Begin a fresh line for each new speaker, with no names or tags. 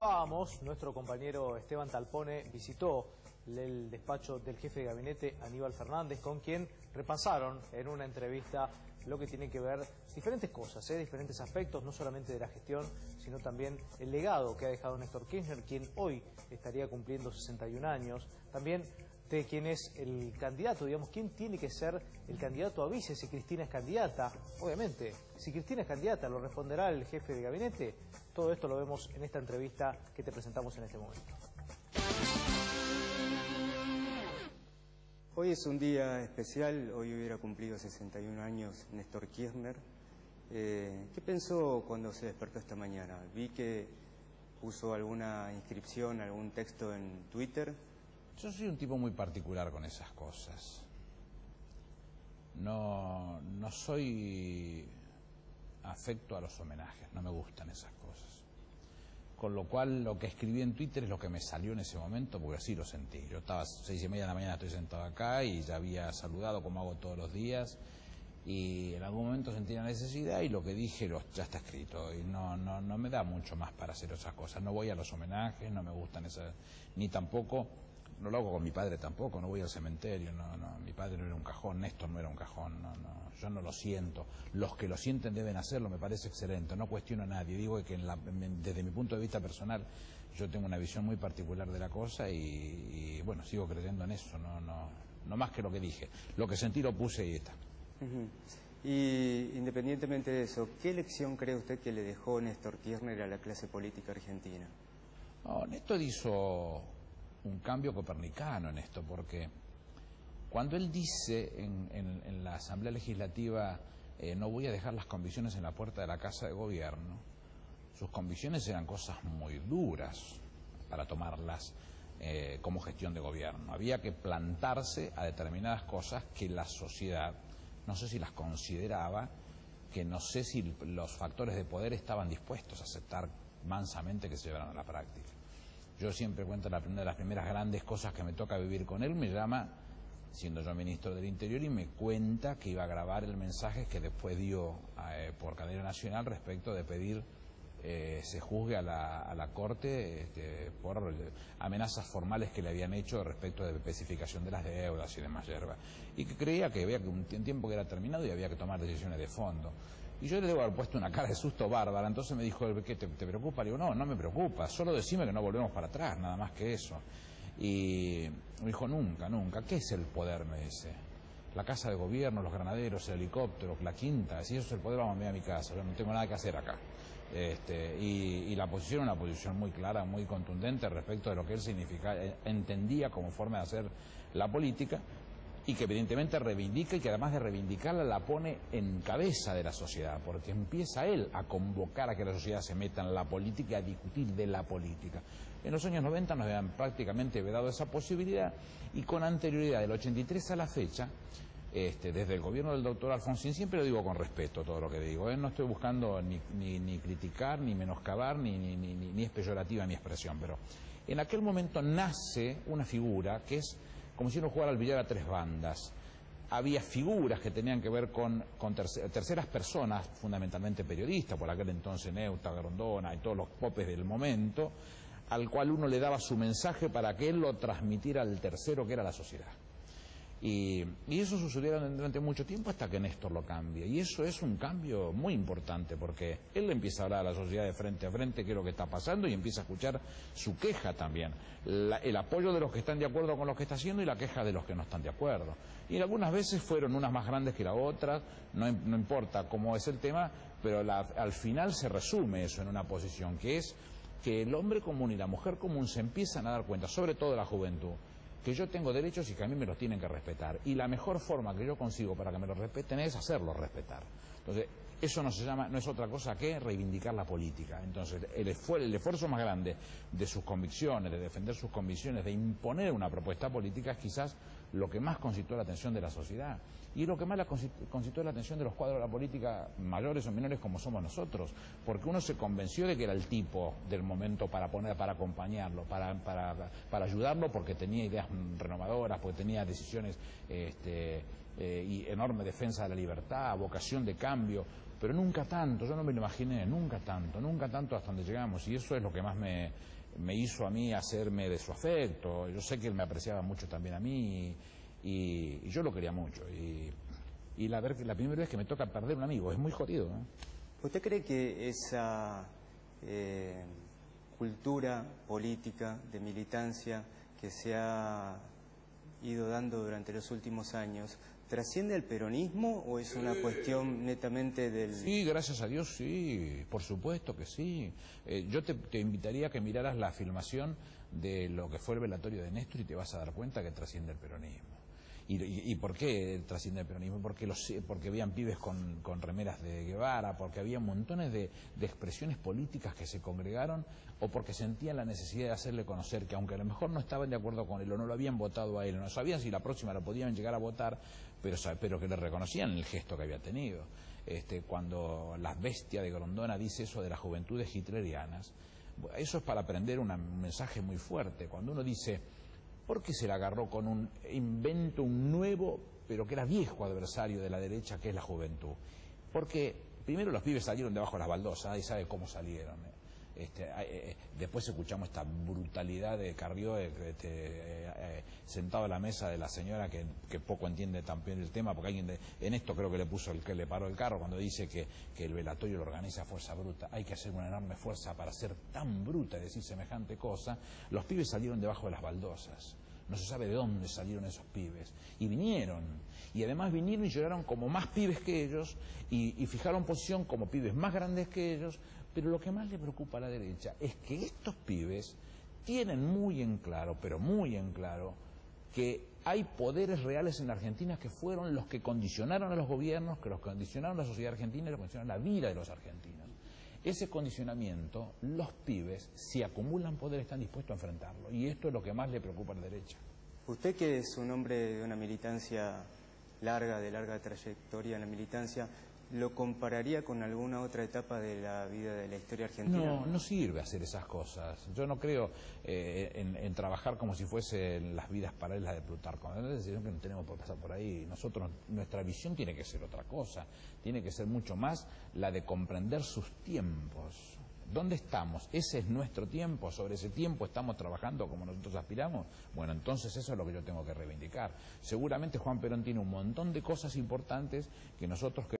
Nuestro compañero Esteban Talpone visitó el despacho del jefe de gabinete Aníbal Fernández, con quien repasaron en una entrevista lo que tiene que ver diferentes cosas, diferentes aspectos, no solamente de la gestión, sino también el legado que ha dejado Néstor Kirchner, quien hoy estaría cumpliendo 61 años. También de quién es el candidato, digamos, quién tiene que ser el candidato a vice si Cristina es candidata. Obviamente, si Cristina es candidata, lo responderá el jefe de gabinete. Todo esto lo vemos en esta entrevista que te presentamos en este momento.
Hoy es un día especial, hoy hubiera cumplido 61 años Néstor Kirchner. ¿Qué pensó cuando se despertó esta mañana? Vi que puso alguna inscripción, algún texto en Twitter.
Yo soy un tipo muy particular con esas cosas. No soy afecto a los homenajes, no me gustan esas cosas. Con lo cual, lo que escribí en Twitter es lo que me salió en ese momento, porque así lo sentí. Yo estaba a 6:30 de la mañana, estoy sentado acá y ya había saludado como hago todos los días. Y en algún momento sentí la necesidad y lo que dije ya está escrito. Y no me da mucho más para hacer esas cosas. No voy a los homenajes, no me gustan esas, ni tampoco... No lo hago con mi padre tampoco, no voy al cementerio, mi padre no era un cajón, Néstor no era un cajón, yo no lo siento. Los que lo sienten deben hacerlo, me parece excelente, no cuestiono a nadie. Digo que desde mi punto de vista personal yo tengo una visión muy particular de la cosa y bueno, sigo creyendo en eso, no más que lo que dije. Lo que sentí lo puse y está.
Y independientemente de eso, ¿qué lección cree usted que le dejó Néstor Kirchner a la clase política argentina?
No, Néstor hizo un cambio copernicano en esto, porque cuando él dice en la Asamblea Legislativa no voy a dejar las convicciones en la puerta de la Casa de Gobierno, sus convicciones eran cosas muy duras para tomarlas como gestión de gobierno. Había que plantarse a determinadas cosas que la sociedad, no sé si las consideraba, que no sé si los factores de poder estaban dispuestos a aceptar mansamente que se llevaran a la práctica. Yo siempre cuento una de las primeras grandes cosas que me toca vivir con él, me llama, siendo yo ministro del Interior, y me cuenta que iba a grabar el mensaje que después dio por cadena nacional respecto de pedir se juzgue a la Corte por amenazas formales que le habían hecho respecto de especificación de las deudas y demás yerba. Y que creía que había un tiempo que era terminado y había que tomar decisiones de fondo. Y yo le debo haber puesto una cara de susto bárbara, entonces me dijo, ¿qué te preocupa? Le digo, no me preocupa, solo decime que no volvemos para atrás, nada más que eso. Y me dijo, nunca, ¿qué es el poder? Me dice. La casa de gobierno, los granaderos, el helicóptero, la quinta, si eso es el poder, vamos a mi casa, yo no tengo nada que hacer acá. Y la posición era una posición muy clara, muy contundente respecto de lo que él entendía como forma de hacer la política, y que evidentemente reivindica, y que además de reivindicarla la pone en cabeza de la sociedad, porque empieza él a convocar a que la sociedad se meta en la política y a discutir de la política. En los años 90 nos habían prácticamente vedado esa posibilidad, y con anterioridad, del 83 a la fecha, desde el gobierno del doctor Alfonsín, siempre lo digo con respeto todo lo que digo, no estoy buscando ni criticar, ni menoscabar, ni es peyorativa mi expresión, pero en aquel momento nace una figura que es como si uno jugara al billar a tres bandas. Había figuras que tenían que ver con terceras personas, fundamentalmente periodistas, por aquel entonces Neuta, Grondona y todos los popes del momento, al cual uno le daba su mensaje para que él lo transmitiera al tercero, que era la sociedad. Y eso sucedió durante mucho tiempo hasta que Néstor lo cambia. Y eso es un cambio muy importante, porque él empieza a hablar a la sociedad de frente a frente qué es lo que está pasando, y empieza a escuchar su queja también. El apoyo de los que están de acuerdo con lo que está haciendo y la queja de los que no están de acuerdo. Y algunas veces fueron unas más grandes que la otra, no importa cómo es el tema, pero al final se resume eso en una posición, que es que el hombre común y la mujer común se empiezan a dar cuenta, sobre todo la juventud, que yo tengo derechos y que a mí me los tienen que respetar. Y la mejor forma que yo consigo para que me los respeten es hacerlos respetar. Entonces, eso no es otra cosa que reivindicar la política. Entonces, el esfuerzo más grande de sus convicciones, de defender sus convicciones, de imponer una propuesta política, es quizás lo que más concitó la atención de la sociedad. Y es lo que más concitó la atención de los cuadros de la política, mayores o menores como somos nosotros, porque uno se convenció de que era el tipo del momento para acompañarlo, para ayudarlo, porque tenía ideas renovadoras, porque tenía decisiones y enorme defensa de la libertad, vocación de cambio, pero nunca tanto, yo no me lo imaginé, nunca tanto hasta donde llegamos, y eso es lo que más me hizo a mí hacerme de su afecto. Yo sé que él me apreciaba mucho también a mí, y yo lo quería mucho, y la primera vez que me toca perder un amigo es muy jodido, ¿no?
¿Usted cree que esa cultura política de militancia que se ha ido dando durante los últimos años trasciende el peronismo o es una cuestión netamente del...?
Sí, gracias a Dios, sí, por supuesto que sí. Yo te invitaría a que miraras la filmación de lo que fue el velatorio de Néstor y te vas a dar cuenta que trasciende el peronismo. ¿Y por qué trasciende el peronismo? Porque habían pibes con remeras de Guevara, porque había montones de expresiones políticas que se congregaron, o porque sentían la necesidad de hacerle conocer que aunque a lo mejor no estaban de acuerdo con él o no lo habían votado a él, no sabían si la próxima lo podían llegar a votar, pero que le reconocían el gesto que había tenido. Cuando la bestia de Grondona dice eso de las juventudes hitlerianas, eso es para aprender un mensaje muy fuerte. Cuando uno dice, ¿por qué se la agarró con un invento, un nuevo, pero que era viejo adversario de la derecha, que es la juventud? Porque primero los pibes salieron debajo de las baldosas, nadie sabe cómo salieron. Después escuchamos esta brutalidad de Carrió sentado a la mesa de la señora que poco entiende también el tema, porque alguien en esto creo que le puso el que le paró el carro cuando dice que el velatorio lo organiza fuerza bruta. Hay que hacer una enorme fuerza para ser tan bruta y decir semejante cosa. Los pibes salieron debajo de las baldosas. No se sabe de dónde salieron esos pibes. Y vinieron. Y además vinieron y lloraron como más pibes que ellos y fijaron posición como pibes más grandes que ellos. Pero lo que más le preocupa a la derecha es que estos pibes tienen muy en claro, pero muy en claro, que hay poderes reales en la Argentina que fueron los que condicionaron a los gobiernos, que los condicionaron a la sociedad argentina y los condicionaron la vida de los argentinos. Ese condicionamiento, los pibes, si acumulan poder, están dispuestos a enfrentarlo. Y esto es lo que más le preocupa a la derecha.
Usted, que es un hombre de una militancia larga, de larga trayectoria en la militancia, ¿lo compararía con alguna otra etapa de la vida de la historia argentina?
No, no sirve hacer esas cosas. Yo no creo en trabajar como si fuesen las vidas paralelas de Plutarco. Es decir, que no tenemos por pasar por ahí. Nuestra visión tiene que ser otra cosa. Tiene que ser mucho más la de comprender sus tiempos. ¿Dónde estamos? Ese es nuestro tiempo. Sobre ese tiempo estamos trabajando como nosotros aspiramos. Bueno, entonces eso es lo que yo tengo que reivindicar. Seguramente Juan Perón tiene un montón de cosas importantes que nosotros